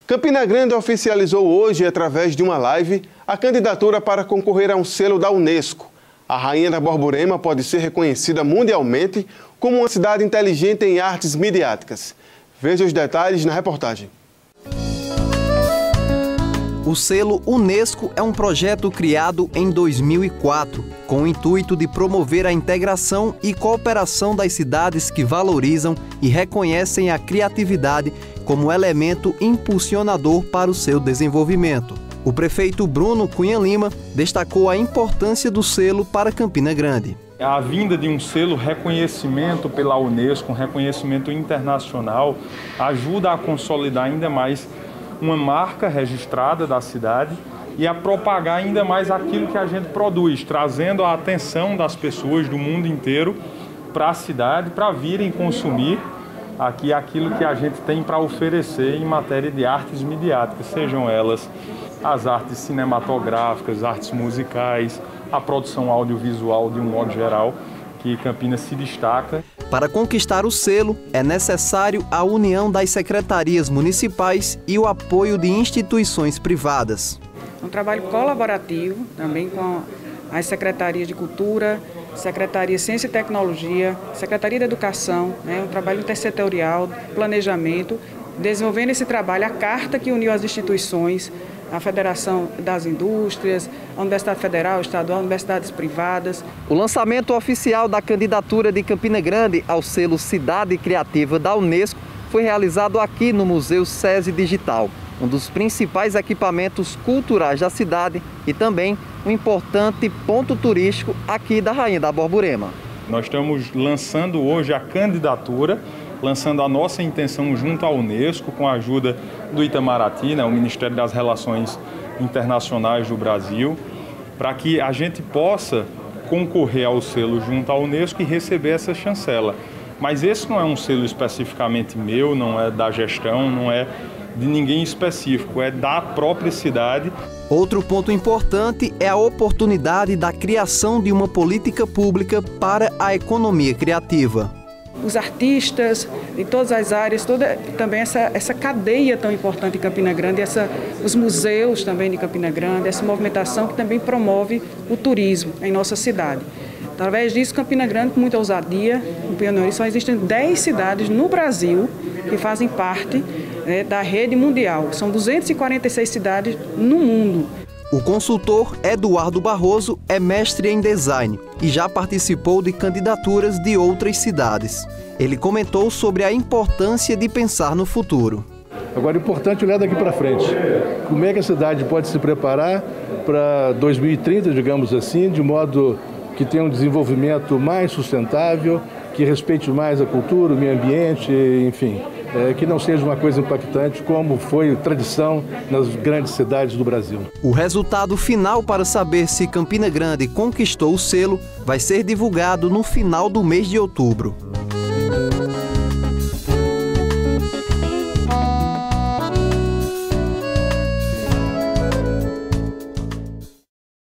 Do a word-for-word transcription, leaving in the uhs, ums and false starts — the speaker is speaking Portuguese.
Campina Grande oficializou hoje, através de uma live, a candidatura para concorrer a um selo da Unesco. A Rainha da Borborema pode ser reconhecida mundialmente como uma cidade inteligente em artes midiáticas. Veja os detalhes na reportagem. O selo Unesco é um projeto criado em dois mil e quatro, com o intuito de promover a integração e cooperação das cidades que valorizam e reconhecem a criatividade como elemento impulsionador para o seu desenvolvimento. O prefeito Bruno Cunha Lima destacou a importância do selo para Campina Grande. A vinda de um selo reconhecimento pela Unesco, um reconhecimento internacional, ajuda a consolidar ainda mais uma marca registrada da cidade e a propagar ainda mais aquilo que a gente produz, trazendo a atenção das pessoas do mundo inteiro para a cidade, para virem consumir aqui aquilo que a gente tem para oferecer em matéria de artes midiáticas, sejam elas as artes cinematográficas, artes musicais, a produção audiovisual de um modo geral, que Campinas se destaca. Para conquistar o selo, é necessário a união das secretarias municipais e o apoio de instituições privadas. Um trabalho colaborativo também com as secretarias de Cultura, Secretaria de Ciência e Tecnologia, Secretaria de Educação, né, um trabalho intersetorial, planejamento, desenvolvendo esse trabalho, a carta que uniu as instituições, a Federação das Indústrias, a Universidade Federal, Estadual, universidades privadas. O lançamento oficial da candidatura de Campina Grande ao selo Cidade Criativa da Unesco foi realizado aqui no Museu SESI Digital, um dos principais equipamentos culturais da cidade e também um importante ponto turístico aqui da Rainha da Borborema. Nós estamos lançando hoje a candidatura, lançando a nossa intenção junto à Unesco, com a ajuda do Itamaraty, né, o Ministério das Relações Internacionais do Brasil, para que a gente possa concorrer ao selo junto à Unesco e receber essa chancela. Mas esse não é um selo especificamente meu, não é da gestão, não é de ninguém específico, é da própria cidade. Outro ponto importante é a oportunidade da criação de uma política pública para a economia criativa. Os artistas de todas as áreas, toda, também essa, essa cadeia tão importante em Campina Grande, essa, os museus também de Campina Grande, essa movimentação que também promove o turismo em nossa cidade. Através disso, Campina Grande, com muita ousadia, com pioneirismo, só existem dez cidades no Brasil que fazem parte, né, da rede mundial. São duzentas e quarenta e seis cidades no mundo. O consultor Eduardo Barroso é mestre em design e já participou de candidaturas de outras cidades. Ele comentou sobre a importância de pensar no futuro. Agora, é importante olhar daqui para frente. Como é que a cidade pode se preparar para dois mil e trinta, digamos assim, de modo que tenha um desenvolvimento mais sustentável, que respeite mais a cultura, o meio ambiente, enfim, é, que não seja uma coisa impactante como foi tradição nas grandes cidades do Brasil. O resultado final para saber se Campina Grande conquistou o selo vai ser divulgado no final do mês de outubro.